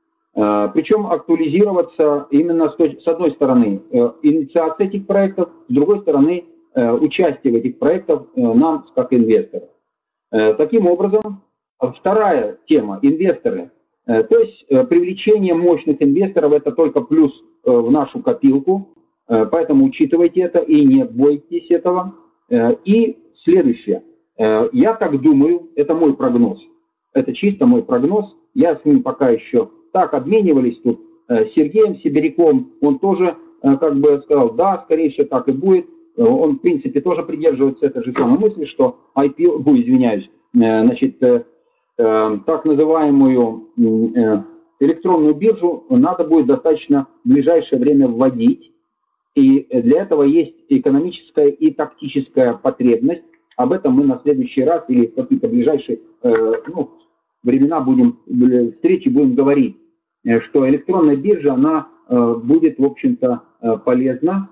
Speaker 1: Причем актуализироваться именно с одной стороны инициация этих проектов, с другой стороны участие в этих проектах нам как инвесторам. Таким образом, вторая тема – инвесторы. То есть привлечение мощных инвесторов – это только плюс в нашу копилку, поэтому учитывайте это и не бойтесь этого. И следующее. Я так думаю, это мой прогноз. Это чисто мой прогноз. Я с ним пока еще так обменивались тут с Сергеем Сибиряком. Он тоже как бы сказал, да, скорее всего так и будет. Он в принципе тоже придерживается этой же самой мысли, что ай пи о, ой, извиняюсь, значит, так называемую электронную биржу надо будет достаточно в ближайшее время вводить. И для этого есть экономическая и тактическая потребность. Об этом мы на следующий раз или в какие-то ближайшие ну, времена будем, встречи будем говорить, что электронная биржа, она будет, в общем-то, полезна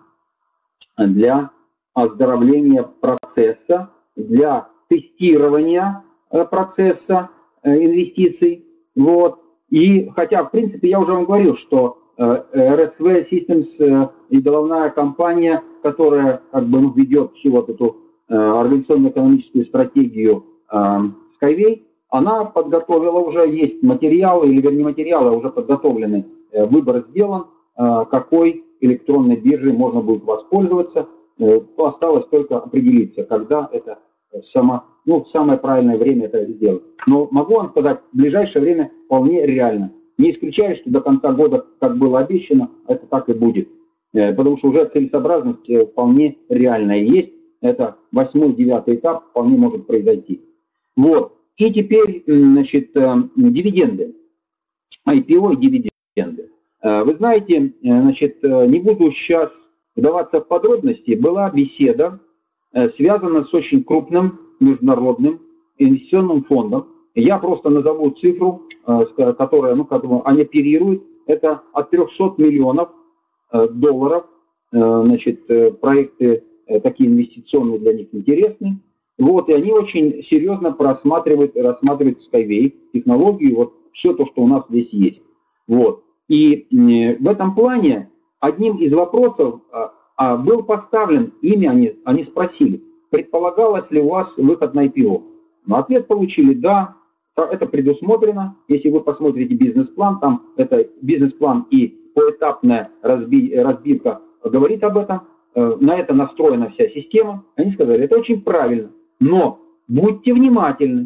Speaker 1: для оздоровления процесса, для тестирования процесса инвестиций. Вот. И хотя, в принципе, я уже вам говорил, что эр эс ви Systems и головная компания, которая как бы ну, ведет всю вот эту организационно-экономическую стратегию Skyway, она подготовила уже, есть материалы, или вернее материалы, уже подготовлены, выбор сделан, какой электронной биржей можно будет воспользоваться. Осталось только определиться, когда это само, ну, самое правильное время это сделать. Но могу вам сказать, в ближайшее время вполне реально. Не исключаю, что до конца года, как было обещано, это так и будет. Потому что уже целесообразность вполне реальная есть. Это восьмой, девятый этап вполне может произойти. Вот. И теперь, значит, дивиденды. ай пи о и дивиденды. Вы знаете, значит, не буду сейчас вдаваться в подробности, была беседа, связана с очень крупным международным инвестиционным фондом. Я просто назову цифру, которая, ну, как бы, они оперируют. Это от трёхсот миллионов долларов, значит, проекты такие инвестиционные для них интересны. Вот, и они очень серьезно просматривают, рассматривают Skyway, технологию, вот все то, что у нас здесь есть. Вот. И в этом плане одним из вопросов был поставлен, ими они, они спросили, предполагалось ли у вас выход на ай пи о. Но ответ получили, да, это предусмотрено. Если вы посмотрите бизнес-план, там это бизнес-план и поэтапная разби, разбивка говорит об этом. На это настроена вся система. Они сказали, это очень правильно. Но будьте внимательны.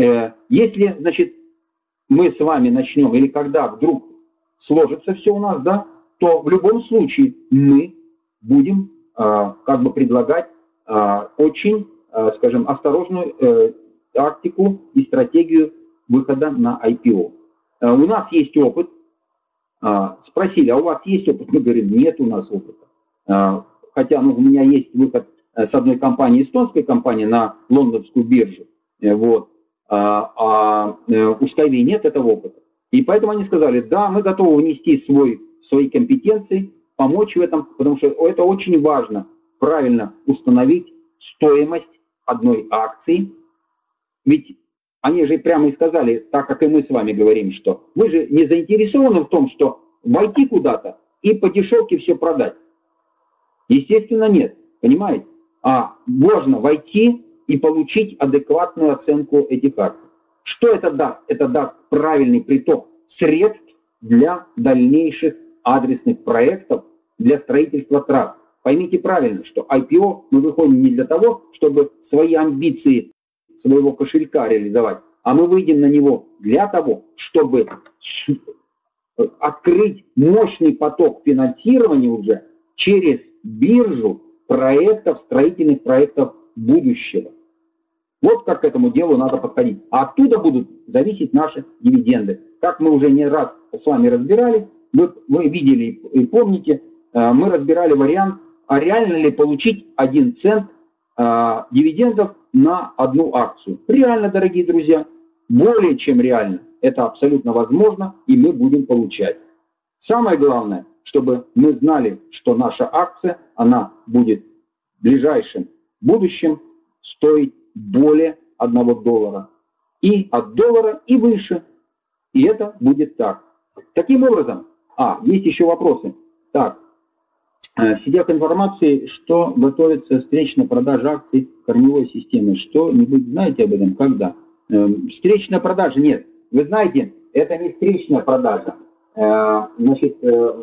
Speaker 1: Если, значит, мы с вами начнем, или когда вдруг сложится все у нас, да, то в любом случае мы будем как бы предлагать очень, скажем, осторожную тактику и стратегию выхода на ай пи о. У нас есть опыт Спросили, а у вас есть опыт? Мы говорим, нет у нас опыта. Хотя ну, у меня есть выход с одной компании, эстонской компании, на лондонскую биржу. Вот. А, а у Skyway нет этого опыта. И поэтому они сказали, да, мы готовы внести свой, свои компетенции, помочь в этом, потому что это очень важно, правильно установить стоимость одной акции. Ведь они же прямо и сказали, так как и мы с вами говорим, что вы же не заинтересованы в том, что войти куда-то и по дешевке все продать. Естественно, нет, понимаете? А можно войти и получить адекватную оценку этих акций. Что это даст? Это даст правильный приток средств для дальнейших адресных проектов, для строительства трасс. Поймите правильно, что ай пи о мы выходим не для того, чтобы свои амбиции своего кошелька реализовать, а мы выйдем на него для того, чтобы открыть мощный поток финансирования уже через биржу проектов, строительных проектов будущего. Вот как к этому делу надо подходить. А оттуда будут зависеть наши дивиденды. Как мы уже не раз с вами разбирались, вы, вы видели и помните, мы разбирали вариант, а реально ли получить один цент а, дивидендов на одну акцию. Реально, дорогие друзья, более чем реально. Это абсолютно возможно, и мы будем получать. Самое главное, чтобы мы знали, что наша акция, она будет в ближайшем будущем стоить более одного доллара. И от доллара, и выше. И это будет так. Таким образом, а, есть еще вопросы. Так, сидя к информации, что готовится встречная продажа акций корневой системы. Что-нибудь знаете об этом? Когда? Встречная продажа? Нет. Вы знаете, это не встречная продажа. Значит,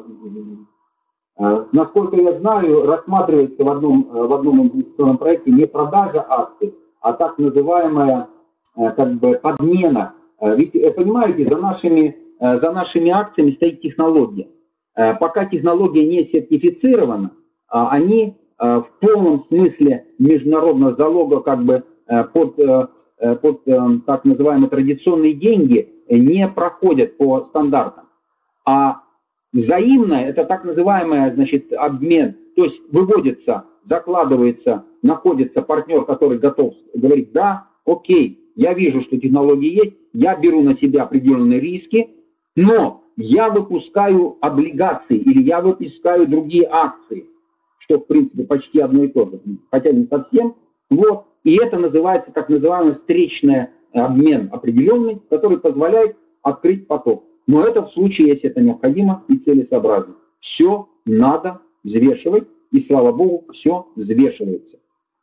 Speaker 1: насколько я знаю, рассматривается в одном, в одном инвестиционном проекте не продажа акций, а так называемая как бы подмена. Ведь, понимаете, за нашими, за нашими акциями стоит технология. Пока технология не сертифицирована, они в полном смысле международного залога как бы под, под так называемые традиционные деньги не проходят по стандартам. А взаимное, это так называемый, значит, обмен, то есть выводится, закладывается, находится партнер, который готов говорить, да, окей, я вижу, что технологии есть, я беру на себя определенные риски, но я выпускаю облигации или я выпускаю другие акции, что в принципе почти одно и то же, хотя не совсем. Вот. И это называется так называемый встречный обмен определенный, который позволяет открыть поток. Но это в случае, если это необходимо и целесообразно. Все надо взвешивать, и слава богу, все взвешивается.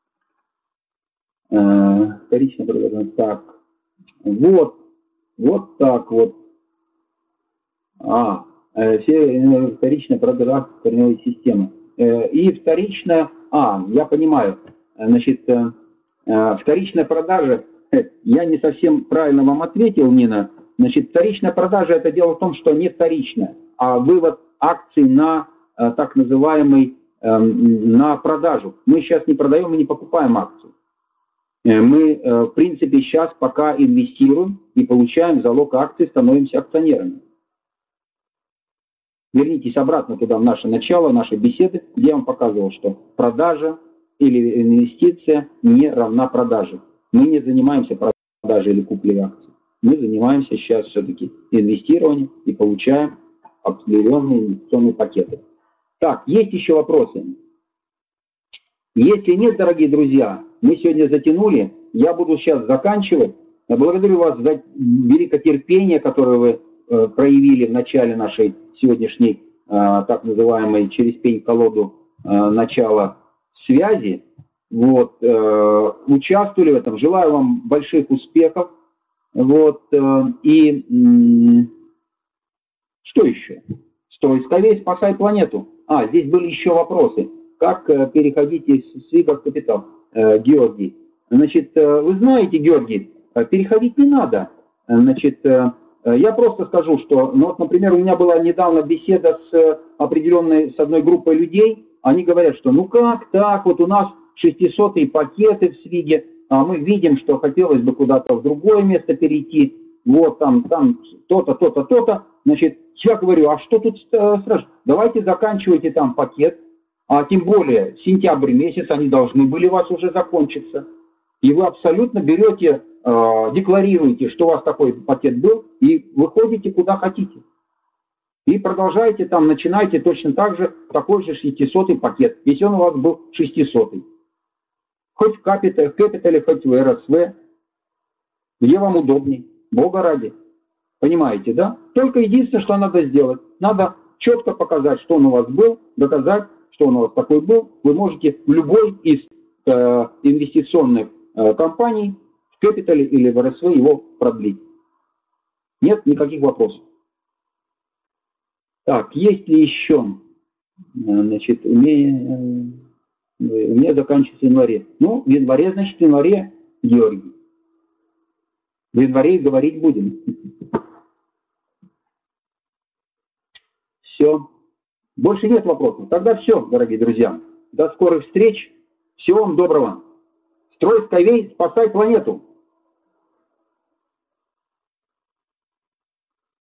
Speaker 1: Вторично продажа. Так. Вот. Вот так вот. А, все вторичная продажа корневой системы. И вторичная, а, я понимаю, значит, вторичная продажа, я не совсем правильно вам ответил, Нина. Значит, вторичная продажа, это дело в том, что не вторичная, а вывод акций на так называемый, на продажу. Мы сейчас не продаем и не покупаем акции. Мы, в принципе, сейчас пока инвестируем и получаем залог акций, становимся акционерами. Вернитесь обратно туда, в наше начало, нашей беседы, где я вам показывал, что продажа или инвестиция не равна продаже. Мы не занимаемся продажей или куплей акций. Мы занимаемся сейчас все-таки инвестированием и получаем определенные инвестиционные пакеты. Так, есть еще вопросы? Если нет, дорогие друзья, мы сегодня затянули, я буду сейчас заканчивать. Я благодарю вас за великое терпение, которое вы э, проявили в начале нашей сегодняшней, э, так называемой, через пень-колоду э, начала связи. Вот, э, участвовали в этом. Желаю вам больших успехов. Вот, э, и э, что еще? Строй Skyway, спасай планету. А, здесь были еще вопросы. Как э, переходить из СВИГа в капитал? Э, Георгий. Значит, э, вы знаете, Георгий, э, переходить не надо. Значит, э, я просто скажу, что, ну вот, например, у меня была недавно беседа с определенной, с одной группой людей. Они говорят, что ну как так, вот у нас шестисотые пакеты в СВИГе, а мы видим, что хотелось бы куда-то в другое место перейти, вот там, там то-то, то-то, то-то, Значит, я говорю, а что тут страшно? Давайте заканчивайте там пакет, а тем более сентябрь месяц, они должны были у вас уже закончиться. И вы абсолютно берете, э, декларируете, что у вас такой пакет был, и выходите куда хотите. И продолжаете там, начинаете точно так же такой же шестисотый пакет, если он у вас был шестисотый. Хоть в Capital, в Capital, хоть в эр эс ви, где вам удобней, Бога ради. Понимаете, да? Только единственное, что надо сделать, надо четко показать, что он у вас был, доказать, что он у вас такой был. Вы можете в любой из э, инвестиционных э, компаний, в Capital или в эр эс ви его продлить. Нет никаких вопросов. Так, есть ли еще? Значит, у меня, у меня заканчивается в январе. Ну, в январе, значит, в январе, Георгий. В январе говорить будем. Все. Больше нет вопросов. Тогда все, дорогие друзья. До скорых встреч. Всего вам доброго. Строй Skyway, спасай планету.